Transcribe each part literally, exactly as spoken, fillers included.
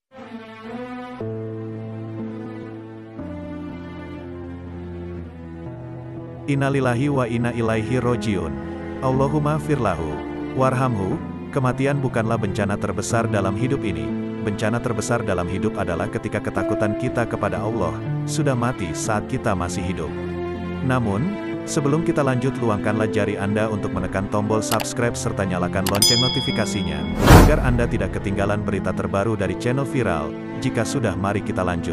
Innalillahi wa inna ilaihi rojiun. Allahumma firlahu, warhamhu. Kematian bukanlah bencana terbesar dalam hidup ini. Bencana terbesar dalam hidup adalah ketika ketakutan kita kepada Allah sudah mati saat kita masih hidup. Namun, sebelum kita lanjut, luangkanlah jari Anda untuk menekan tombol subscribe serta nyalakan lonceng notifikasinya, agar Anda tidak ketinggalan berita terbaru dari channel Viral. Jika sudah, mari kita lanjut.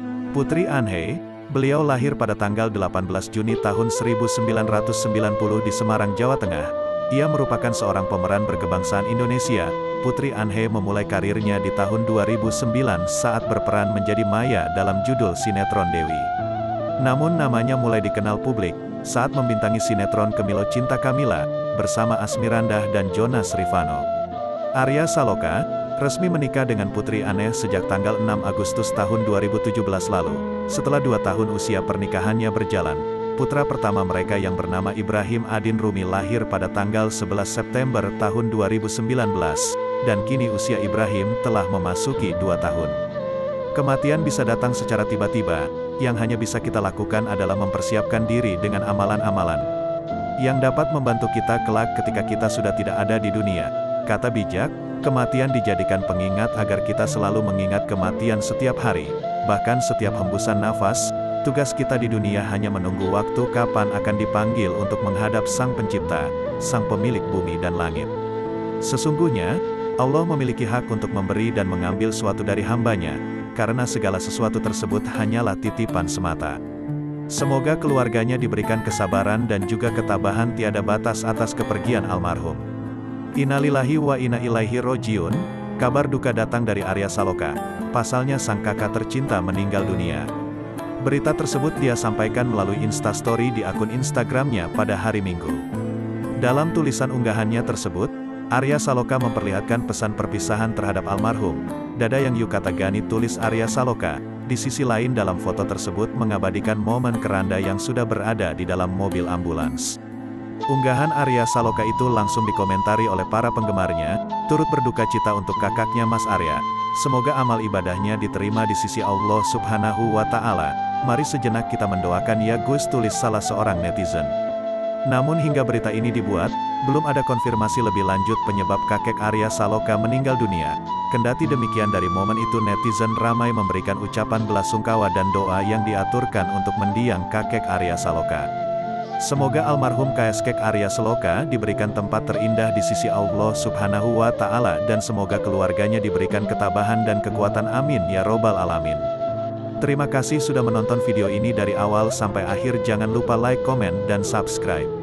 Putri Anhe, beliau lahir pada tanggal delapan belas Juni tahun seribu sembilan ratus sembilan puluh di Semarang, Jawa Tengah. Ia merupakan seorang pemeran berkebangsaan Indonesia. Putri Anhe memulai karirnya di tahun dua ribu sembilan saat berperan menjadi Maya dalam judul sinetron Dewi. Namun namanya mulai dikenal publik saat membintangi sinetron Kemilo Cinta Kamila bersama Asmirandah dan Jonas Rifano. Arya Saloka resmi menikah dengan Putri Anhe sejak tanggal enam Agustus tahun dua ribu tujuh belas lalu. Setelah dua tahun usia pernikahannya berjalan, putra pertama mereka yang bernama Ibrahim Adin Rumi lahir pada tanggal sebelas September tahun dua ribu sembilan belas, dan kini usia Ibrahim telah memasuki dua tahun. Kematian bisa datang secara tiba-tiba, yang hanya bisa kita lakukan adalah mempersiapkan diri dengan amalan-amalan yang dapat membantu kita kelak ketika kita sudah tidak ada di dunia. Kata bijak, kematian dijadikan pengingat agar kita selalu mengingat kematian setiap hari, bahkan setiap hembusan nafas. Tugas kita di dunia hanya menunggu waktu kapan akan dipanggil untuk menghadap Sang Pencipta, Sang Pemilik bumi dan langit. Sesungguhnya, Allah memiliki hak untuk memberi dan mengambil suatu dari hambanya, karena segala sesuatu tersebut hanyalah titipan semata. Semoga keluarganya diberikan kesabaran dan juga ketabahan tiada batas atas kepergian almarhum. Innalillahi wa inna ilaihi rojiun. Kabar duka datang dari Arya Saloka. Pasalnya sang kakak tercinta meninggal dunia. Berita tersebut dia sampaikan melalui Instastory di akun Instagramnya pada hari Minggu. Dalam tulisan unggahannya tersebut, Arya Saloka memperlihatkan pesan perpisahan terhadap almarhum. Dada yang Yukata Gani, tulis Arya Saloka. Di sisi lain dalam foto tersebut mengabadikan momen keranda yang sudah berada di dalam mobil ambulans. Unggahan Arya Saloka itu langsung dikomentari oleh para penggemarnya, turut berduka cita untuk kakaknya Mas Arya. Semoga amal ibadahnya diterima di sisi Allah Subhanahu wa Ta'ala. Mari sejenak kita mendoakan ya Gus, tulis salah seorang netizen. Namun hingga berita ini dibuat, belum ada konfirmasi lebih lanjut penyebab kakek Arya Saloka meninggal dunia. Kendati demikian, dari momen itu netizen ramai memberikan ucapan belasungkawa dan doa yang diaturkan untuk mendiang kakek Arya Saloka. Semoga almarhum kakek Arya Saloka diberikan tempat terindah di sisi Allah Subhanahu wa Ta'ala, dan semoga keluarganya diberikan ketabahan dan kekuatan, amin ya robbal alamin. Terima kasih sudah menonton video ini dari awal sampai akhir. Jangan lupa like, komen, dan subscribe.